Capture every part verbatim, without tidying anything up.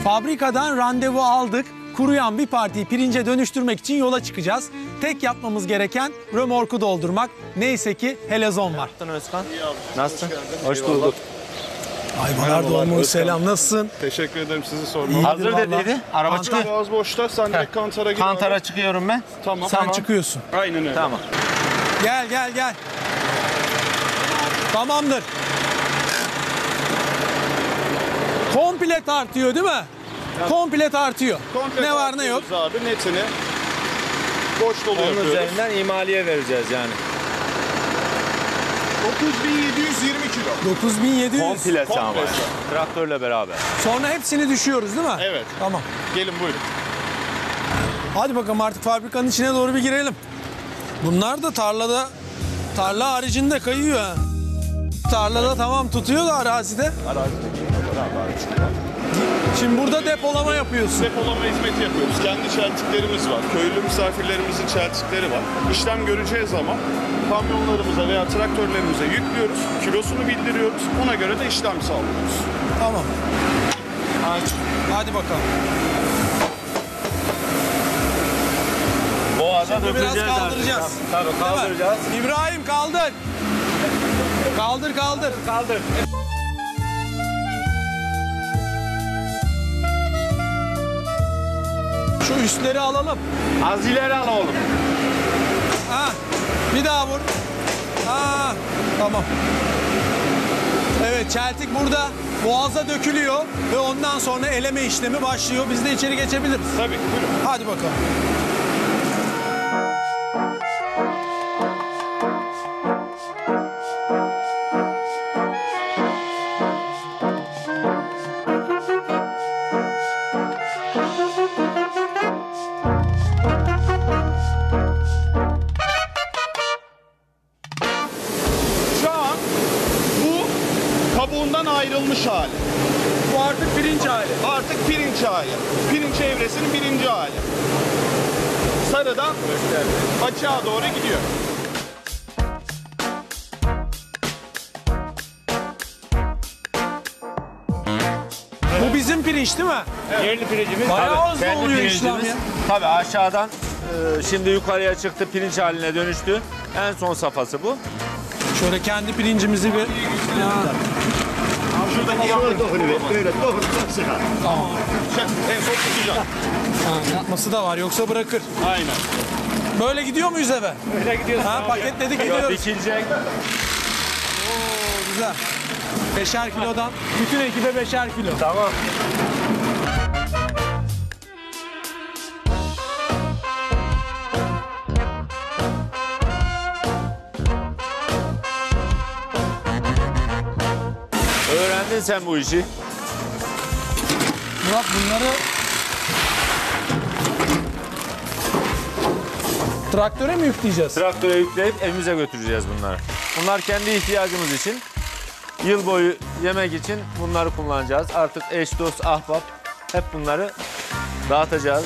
Fabrikadan randevu aldık. Kuruyan bir partiyi pirince dönüştürmek için yola çıkacağız. Tek yapmamız gereken römorku doldurmak. Neyse ki helezon var. Nasılsın Özkan? Nasılsın? Hoş bulduk. Aybalar Doğumlu selam, nasılsın? Teşekkür ederim, sizi sormalı. Hazır dediydi. Araba Kantar. çıkıyor. Biraz boşta, sen direkt kantara gir. Kantara abi. çıkıyorum ben. Tamam. Sen tamam. çıkıyorsun. Aynen öyle. Tamam. Gel gel gel. Tamamdır. Komple tartıyor değil mi? Komple tartıyor. Komple ne var ne yok. tartıyoruz Abi netini. Boş dolu Onun yapıyoruz. üzerinden imaliye vereceğiz yani. dokuz bin yedi yüz yirmi kilo. dokuz bin yedi yüz. Komplesi ama. Komplesi. Traktörle beraber. Sonra hepsini düşüyoruz değil mi? Evet. Tamam. Gelin buyurun. Hadi bakalım artık fabrikanın içine doğru bir girelim. Bunlar da tarlada, tarla haricinde kayıyor ha. Tarlada tamam tutuyor da arazide. Şimdi burada depolama yapıyorsun. Depolama hizmeti yapıyoruz. Kendi çeltiklerimiz var. Köylü misafirlerimizin çeltikleri var. İşlem göreceği zaman kamyonlarımıza veya traktörlerimize yüklüyoruz. Kilosunu bildiriyoruz. Ona göre de işlem sağlıyoruz. Tamam. Hadi bakalım. Boğaza Şimdi biraz dökeceğiz kaldıracağız. artık. Tabii Değil mi? kaldıracağız. İbrahim kaldır. Kaldır kaldır. Kaldır. Şu üstleri alalım. Az ileri al oğlum. Ha, bir daha vur. Ha, tamam. Evet, çeltik burada. Boğaza dökülüyor ve ondan sonra eleme işlemi başlıyor. Biz de içeri geçebiliriz. Tabii buyurun. Hadi bakalım. Şu an bu kabuğundan ayrılmış hali. Bu artık pirinç hali. Artık pirinç hali. Pirinç evresinin birinci hali. Sarıdan açığa doğru gidiyor. Bu bizim pirinç değil mi? Yerli pirincimiz. Bayağı Tabii, hızlı kendi oluyor pirincimiz. işlem ya. Tabii aşağıdan e, şimdi yukarıya çıktı, pirinç haline dönüştü. En son safhası bu. Şöyle kendi pirincimizi bir... Ya. Şuradaki yapmayı böyle doğru sıkar. Tamam. En son tutacağım. Ha, yapması da var yoksa bırakır. Aynen. Böyle gidiyor muyuz eve? Öyle gidiyoruz. Ha, paketledik Yok, gidiyoruz. dikilecek. Oo, güzel. Beşer kilodan. Bütün ekibe beşer kilo. Tamam. Öğrendin sen bu işi. Murat bunları traktöre mi yükleyeceğiz? Traktöre yükleyip evimize götüreceğiz bunları. Bunlar kendi ihtiyacımız için. Yıl boyu yemek için bunları kullanacağız. Artık eş, dost, ahbap hep bunları dağıtacağız.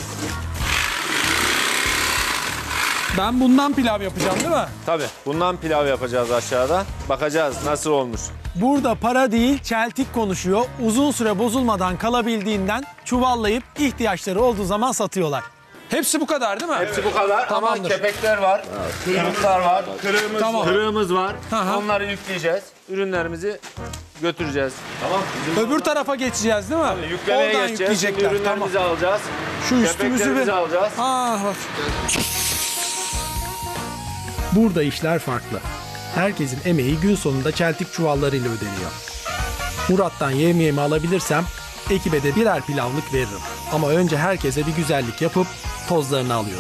Ben bundan pilav yapacağım değil mi? Tabii bundan pilav yapacağız aşağıda. Bakacağız nasıl olmuş. Burada para değil, çeltik konuşuyor. Uzun süre bozulmadan kalabildiğinden çuvallayıp ihtiyaçları olduğu zaman satıyorlar. Hepsi bu kadar değil mi? Hepsi bu kadar Tamamdır. ama kepekler var, kırmızılar var, Kırığımız Tamam. kırığımız var. Aha. Onları yükleyeceğiz. Ürünlerimizi götüreceğiz. Tamam. Bizim Öbür tarafa geçeceğiz değil mi? yüklemeye Oradan geçeceğiz. Şimdi yükleyecekler. ürünlerimizi Tamam. alacağız. Şu üstümüzü Kepeklerimizi bir... alacağız. Aa, bak. Burada işler farklı. Herkesin emeği gün sonunda çeltik çuvallarıyla ödeniyor. Murat'tan yemeğimi alabilirsem ekibe de birer pilavlık veririm. Ama önce herkese bir güzellik yapıp tozlarını alıyorum.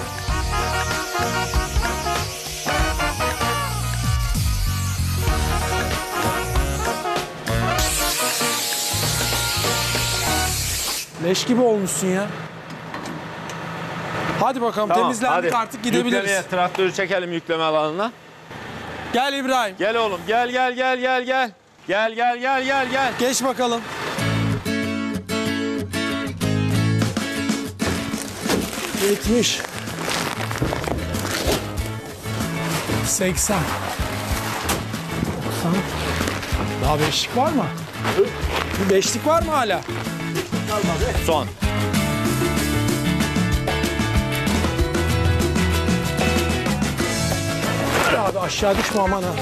Leş gibi olmuşsun ya. Hadi bakalım Tamam, temizlendik hadi. artık gidebiliriz. Yüklemeye, traktörü çekelim yükleme alanına. Gel İbrahim. Gel oğlum gel gel gel gel gel. Gel gel gel gel gel. Geç bakalım. Yetmiş. Seksen. Doksan. Daha beşlik var mı? Bir beşlik var mı hala? Son. Ya abi aşağı düşme aman ha.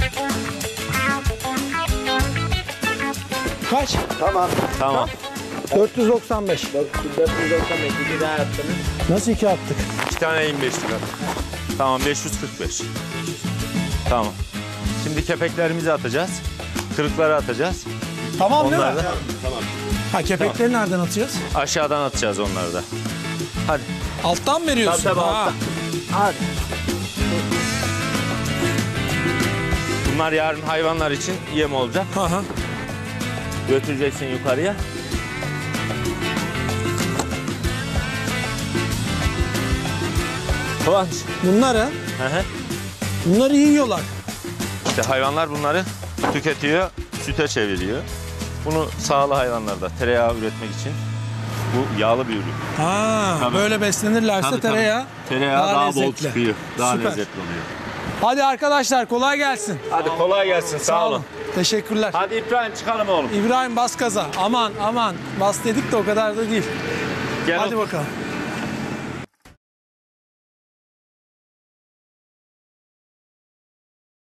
Kaç? Tamam. dört yüz doksan beş. dört yüz doksan beş, iki daha yaptınız. Nasıl iki attık? İki tane yirmi beş lira. Tamam beş yüz kırk beş. Tamam. Şimdi kepeklerimizi atacağız. Kırıkları atacağız. Tamam değil mi? Onları da Ha kepekleri nereden atacağız? aşağıdan atacağız onları da. Hadi. Alttan mı veriyorsun? Tabii, tabii, Ha. alttan. Hadi. Bunlar yarın hayvanlar için yem olacak. Hı hı. Götüreceksin yukarıya. Kıvanç. Bunları, Hı hı. bunları yiyorlar. İşte hayvanlar bunları tüketiyor, süte çeviriyor. Bunu sağlı hayvanlarda tereyağı üretmek için bu yağlı bir ürün. Ha, Tabii. böyle beslenirlerse Tabii, tabii. tereyağı, Tereyağı daha, bol lezzetli. çıkıyor. Daha Süper. lezzetli oluyor. Hadi arkadaşlar kolay gelsin. Hadi kolay gelsin. Sağ, olun. Teşekkürler. Hadi İbrahim çıkalım oğlum. İbrahim bas gaza. Aman aman. Bas dedik de o kadar da değil. Gel Hadi otur. bakalım.